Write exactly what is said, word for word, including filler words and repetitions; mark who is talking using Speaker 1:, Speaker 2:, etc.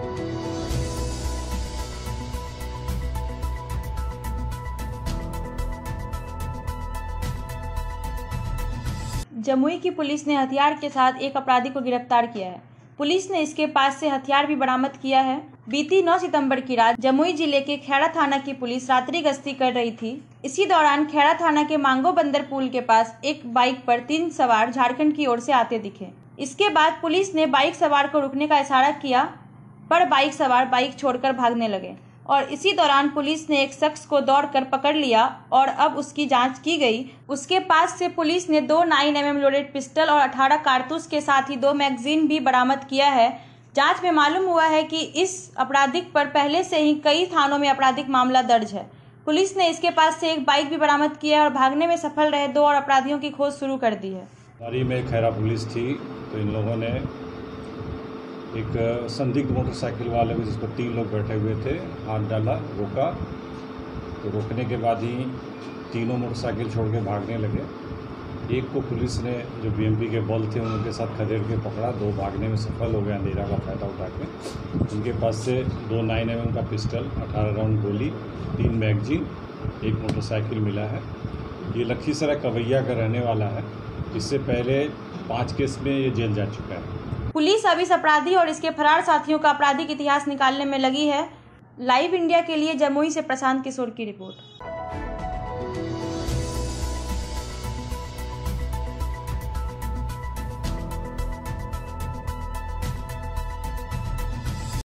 Speaker 1: जमुई की पुलिस ने हथियार के साथ एक अपराधी को गिरफ्तार किया है। पुलिस ने इसके पास से हथियार भी बरामद किया है। बीती नौ सितंबर की रात जमुई जिले के खैरा थाना की पुलिस रात्रि गश्ती कर रही थी। इसी दौरान खैरा थाना के मांगो बंदर पुल के पास एक बाइक पर तीन सवार झारखंड की ओर से आते दिखे। इसके बाद पुलिस ने बाइक सवार को रुकने का इशारा किया, पर बाइक सवार बाइक छोड़कर भागने लगे और इसी दौरान पुलिस ने एक शख्स को दौड़कर पकड़ लिया और अब उसकी जांच की गई। उसके पास से पुलिस ने दो nine M M loaded pistol और अठारह कारतूस के साथ ही दो मैगजीन भी बरामद किया है। जांच में मालूम हुआ है कि इस आपराधिक पर पहले से ही कई थानों में आपराधिक मामला दर्ज है। पुलिस ने इसके पास से एक बाइक भी बरामद किया है और भागने में सफल रहे दो और अपराधियों की खोज शुरू कर दी है।
Speaker 2: गाड़ी में खैरा पुलिस थी तो इन लोगों ने एक संदिग्ध मोटरसाइकिल वाले को, जिस पर तीन लोग बैठे हुए थे, हाथ डाला, रोका। तो रोकने के बाद ही तीनों मोटरसाइकिल छोड़ के भागने लगे। एक को पुलिस ने, जो बीएमपी के बल थे, उनके साथ खदेड़ के पकड़ा। दो भागने में सफल हो गए अंधेरा का फायदा उठा के। उनके पास से दो नाइन एम एम का पिस्टल, अठारह राउंड गोली, तीन मैगजीन, एक मोटरसाइकिल मिला है। ये लखीसराय कवैया का रहने वाला है। इससे पहले पाँच केस में ये जेल जा चुका है।
Speaker 1: पुलिस अब इस अपराधी और इसके फरार साथियों का आपराधिक इतिहास निकालने में लगी है। लाइव इंडिया के लिए जमुई से प्रशांत किशोर की रिपोर्ट।